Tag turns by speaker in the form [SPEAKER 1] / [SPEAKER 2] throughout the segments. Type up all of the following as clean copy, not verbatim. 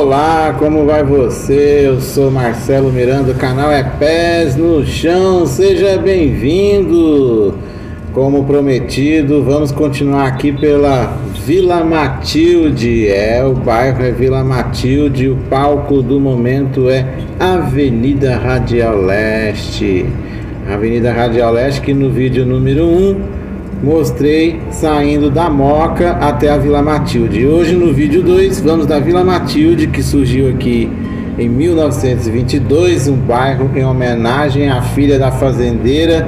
[SPEAKER 1] Olá, como vai você? Eu sou Marcelo Miranda, o canal é Pés no Chão, seja bem-vindo! Como prometido, vamos continuar aqui pela Vila Matilde. O bairro é Vila Matilde, o palco do momento é Avenida Radial Leste. Avenida Radial Leste, que no vídeo número 1 mostrei saindo da Moca até a Vila Matilde. Hoje no vídeo 2 vamos da Vila Matilde, que surgiu aqui em 1922, um bairro em homenagem à filha da fazendeira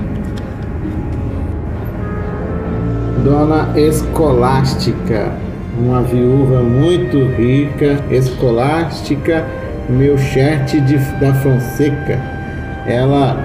[SPEAKER 1] Dona Escolástica, uma viúva muito rica, Escolástica Melcherte da Fonseca. Ela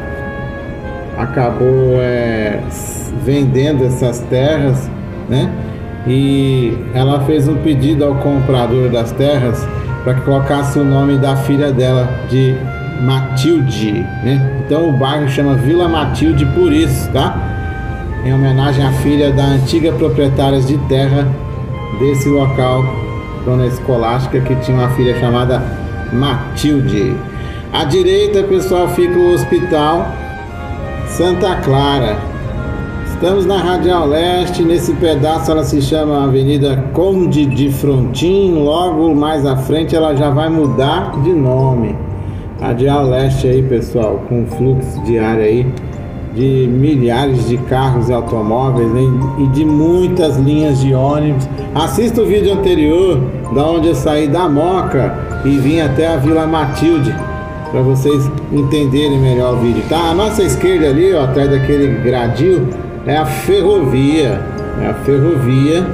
[SPEAKER 1] acabou vendendo essas terras, né? E ela fez um pedido ao comprador das terras para que colocasse o nome da filha dela de Matilde, né? Então o bairro chama Vila Matilde por isso, tá? Em homenagem à filha da antiga proprietária de terra desse local, Dona Escolástica, que tinha uma filha chamada Matilde. À direita, pessoal, fica o Hospital Santa Clara. Estamos na Radial Leste, nesse pedaço ela se chama Avenida Conde de Frontin, logo mais à frente ela já vai mudar de nome. Radial Leste aí, pessoal, com fluxo diário aí de milhares de carros e automóveis, né? E de muitas linhas de ônibus. Assista o vídeo anterior, da onde eu saí da Moca e vim até a Vila Matilde, para vocês entenderem melhor o vídeo, tá? A nossa esquerda ali, ó, atrás daquele gradil, é a ferrovia. É a ferrovia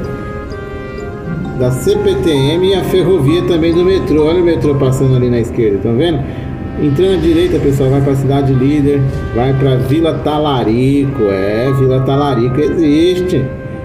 [SPEAKER 1] da CPTM e a ferrovia também do metrô. Olha o metrô passando ali na esquerda, estão vendo? Entrando à direita, pessoal, vai para a Cidade Líder, vai para Vila Talarico. Vila Talarico existe.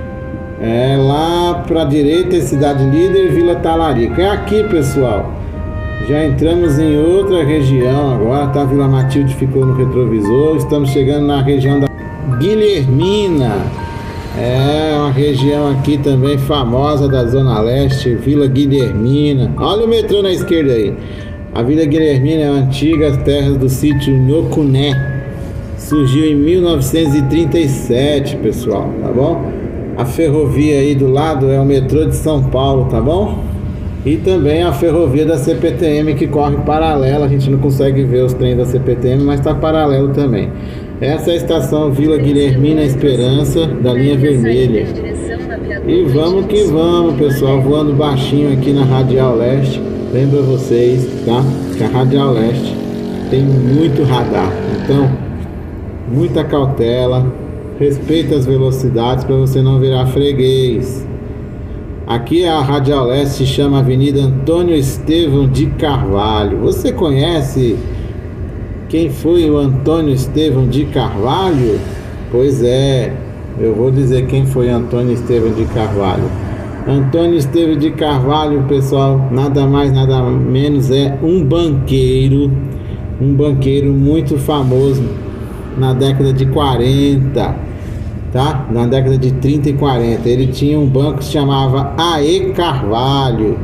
[SPEAKER 1] Lá para a direita é Cidade Líder, Vila Talarico. É aqui, pessoal. Já entramos em outra região agora, tá? Vila Matilde ficou no retrovisor. Estamos chegando na região da Guilhermina. Uma região aqui também famosa da Zona Leste, Vila Guilhermina. Olha o metrô na esquerda aí. A Vila Guilhermina é uma antiga terra do sítio Nhocuné. Surgiu em 1937, pessoal, tá bom? A ferrovia aí do lado é o metrô de São Paulo, tá bom? E também a ferrovia da CPTM, que corre paralela. A gente não consegue ver os trens da CPTM, mas está paralelo também. Essa é a estação Vila Guilhermina Esperança, da linha vermelha. E vamos que vamos, pessoal, voando baixinho aqui na Radial Leste. Lembra vocês, tá? Que a Radial Leste tem muito radar. Então, muita cautela, respeita as velocidades para você não virar freguês. Aqui a Radial Leste se chama Avenida Antônio Estevão de Carvalho. Você conhece quem foi o Antônio Estevão de Carvalho? Pois é, eu vou dizer quem foi Antônio Estevão de Carvalho. Antônio Estevão de Carvalho, pessoal, nada mais, nada menos é um banqueiro muito famoso na década de 40, tá? Na década de 30 e 40. Ele tinha um banco que se chamava A.E. Carvalho.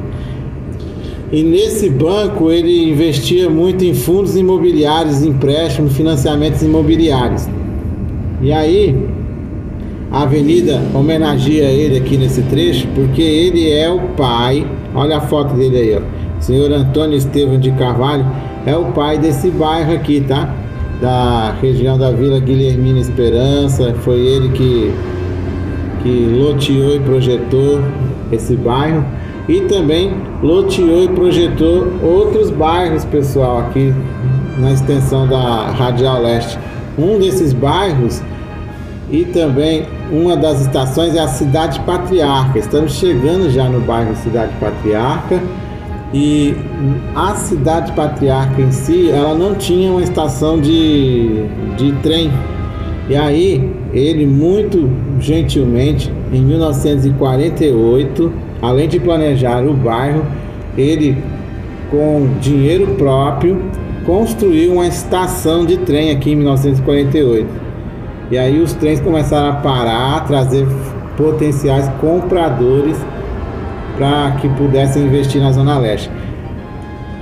[SPEAKER 1] E nesse banco ele investia muito em fundos imobiliários, empréstimos, financiamentos imobiliários. E aí a avenida homenageia ele aqui nesse trecho, porque ele é o pai. Olha a foto dele aí, ó. Senhor Antônio Estevão de Carvalho é o pai desse bairro aqui, tá? Da região da Vila Guilhermina Esperança. Foi ele que loteou e projetou esse bairro. E também loteou e projetou outros bairros, pessoal, aqui na extensão da Radial Leste. Um desses bairros e também uma das estações é a Cidade Patriarca. Estamos chegando já no bairro Cidade Patriarca. E a Cidade Patriarca em si, ela não tinha uma estação de trem. E aí, ele muito gentilmente, em 1948, além de planejar o bairro, ele, com dinheiro próprio, construiu uma estação de trem aqui em 1948. E aí os trens começaram a parar, a trazer potenciais compradores para que pudessem investir na Zona Leste.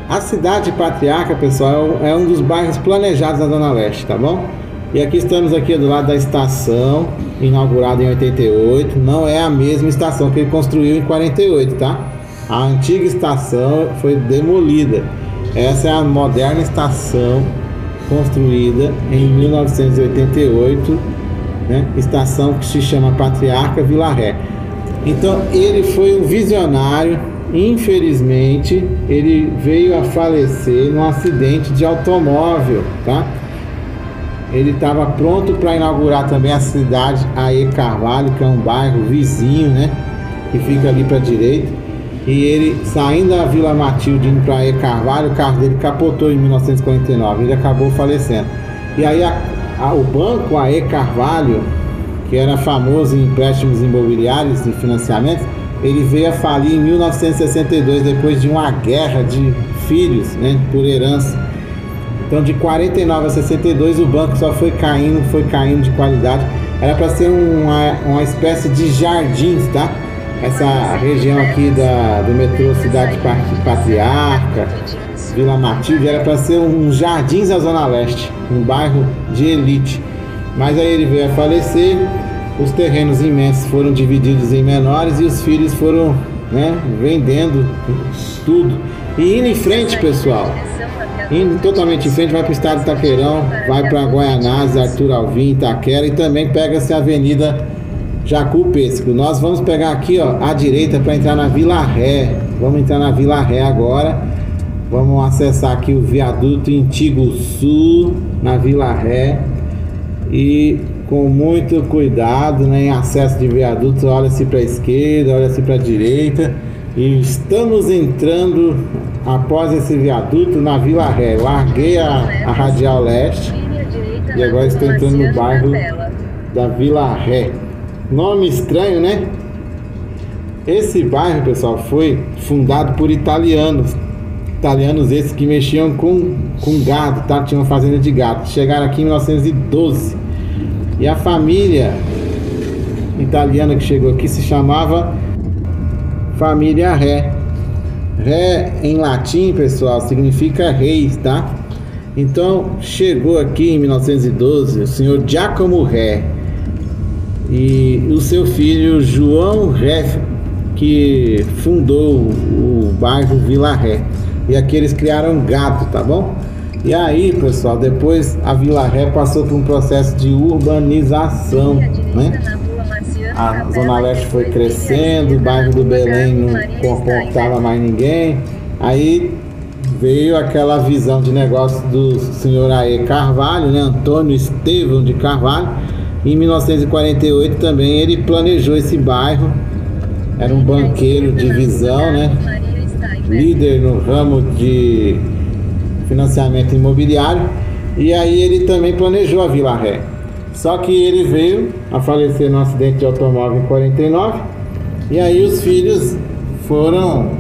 [SPEAKER 1] A cidade Patriarca, pessoal, é um dos bairros planejados na Zona Leste, tá bom? E aqui estamos aqui do lado da estação, inaugurada em 88. Não é a mesma estação que ele construiu em 48, tá? A antiga estação foi demolida. Essa é a moderna estação construída em 1988, né? Estação que se chama Patriarca Vila Ré. Então ele foi um visionário. Infelizmente ele veio a falecer num acidente de automóvel, tá? Ele estava pronto para inaugurar também a cidade AE Carvalho, que é um bairro vizinho, né? Que fica ali para a direita. E ele, saindo da Vila Matilde, indo para AE Carvalho, o carro dele capotou em 1949. Ele acabou falecendo. E aí o banco AE Carvalho, que era famoso em empréstimos imobiliários e financiamentos, ele veio a falir em 1962, depois de uma guerra de filhos, né, por herança. Então de 49 a 62 o banco só foi caindo de qualidade. Era para ser uma espécie de jardins, tá? Essa região aqui do metrô Cidade Patriarca, Vila Matilde, era para ser um jardins da Zona Leste, um bairro de elite. Mas aí ele veio a falecer. Os terrenos imensos foram divididos em menores e os filhos foram, né, vendendo tudo. E indo em frente, pessoal, indo totalmente em frente, vai para o estado de Itaquerão, vai para Guaianazes, Arthur Alvim, Itaquera, e também pega-se a Avenida Jacu Pêssego. Nós vamos pegar aqui, ó, à direita para entrar na Vila Ré. Vamos entrar na Vila Ré agora. Vamos acessar aqui o viaduto Intiguçu, na Vila Ré. E com muito cuidado, né, em acesso de viadutos, olha-se para a esquerda, olha-se para a direita. E estamos entrando após esse viaduto na Vila Ré. Larguei a Radial Leste e agora estou entrando no bairro da Vila Ré. Nome estranho, né? Esse bairro, pessoal, foi fundado por italianos. Italianos esses que mexiam com gado, tá? Tinham uma fazenda de gado. Chegaram aqui em 1912. E a família italiana que chegou aqui se chamava Família Ré. Ré em latim, pessoal, significa reis, tá? Então chegou aqui em 1912 o senhor Giacomo Ré e o seu filho João Ré, que fundou o bairro Vila Ré. E aqui eles criaram gado, tá bom? E aí, pessoal, depois a Vila Ré passou por um processo de urbanização, né? A Zona Leste foi crescendo, o bairro do Belém não comportava mais ninguém. Aí veio aquela visão de negócio do senhor AE Carvalho, né? Antônio Estevão de Carvalho. Em 1948 também ele planejou esse bairro. Era um banqueiro de visão, né? Líder no ramo de financiamento imobiliário. E aí ele também planejou a Vila Ré. Só que ele veio a falecer num acidente de automóvel em 49. E aí os filhos foram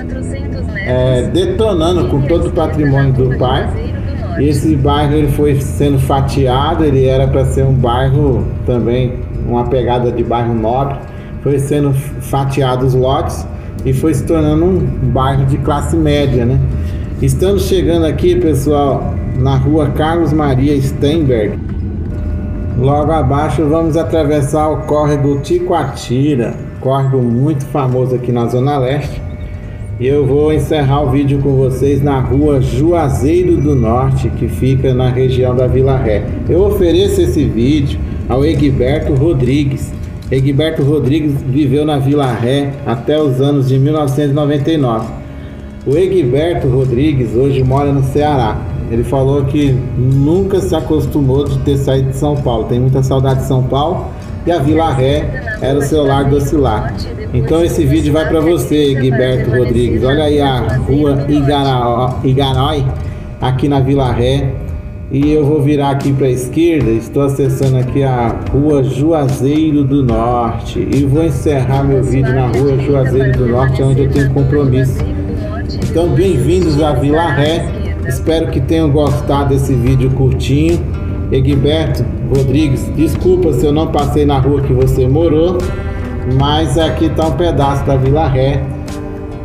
[SPEAKER 1] detonando com todo o patrimônio do pai. E esse bairro ele foi sendo fatiado. Ele era para ser um bairro também, uma pegada de bairro nobre. Foi sendo fatiado os lotes e foi se tornando um bairro de classe média, né? Estamos chegando aqui, pessoal, na rua Carlos Maria Steinberg. Logo abaixo vamos atravessar o córrego Ticoatira, córrego muito famoso aqui na Zona Leste. E eu vou encerrar o vídeo com vocês na rua Juazeiro do Norte, que fica na região da Vila Ré. Eu ofereço esse vídeo ao Egberto Rodrigues. Egberto Rodrigues viveu na Vila Ré até os anos de 1999. O Egberto Rodrigues hoje mora no Ceará. Ele falou que nunca se acostumou de ter saído de São Paulo. Tem muita saudade de São Paulo e a Vila Ré era o seu lar docilar. Então esse vídeo vai para você, Egberto Rodrigues. Olha aí a rua Igarói, aqui na Vila Ré. E eu vou virar aqui para a esquerda. Estou acessando aqui a rua Juazeiro do Norte. E vou encerrar meu vídeo na rua Juazeiro do Norte, onde eu tenho compromisso. Então, bem-vindos à Vila Ré. Espero que tenham gostado desse vídeo curtinho. Egberto Rodrigues, desculpa se eu não passei na rua que você morou, mas aqui está um pedaço da Vila Ré.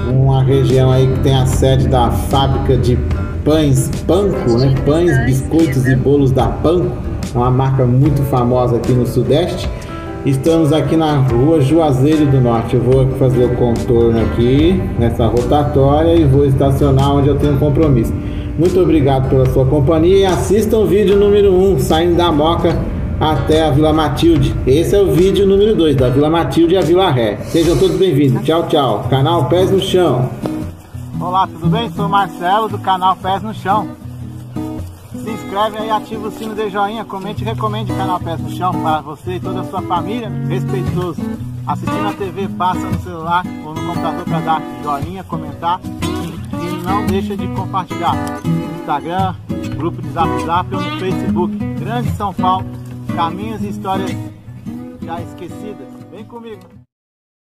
[SPEAKER 1] uma região aí que tem a sede da fábrica de pães Panko, né? Pães, biscoitos e bolos da Panko, uma marca muito famosa aqui no Sudeste. Estamos aqui na rua Juazeiro do Norte. Eu vou fazer o contorno aqui nessa rotatória e vou estacionar onde eu tenho um compromisso. Muito obrigado pela sua companhia e assistam o vídeo número 1, saindo da Moca até a Vila Matilde. Esse é o vídeo número 2, da Vila Matilde e a Vila Ré. Sejam todos bem-vindos. Tchau, tchau. Canal Pés no Chão. Olá, tudo bem? Sou o Marcelo do canal Pés no Chão. Se inscreve aí, ativa o sino de joinha, comente e recomende o canal Pés no Chão para você e toda a sua família. Respeitoso. Assistindo a TV, passa no celular ou no computador para dar joinha, comentar. E não deixa de compartilhar no Instagram, grupo de Zap ou no Facebook. Grande São Paulo, caminhos e histórias já esquecidas. Vem comigo!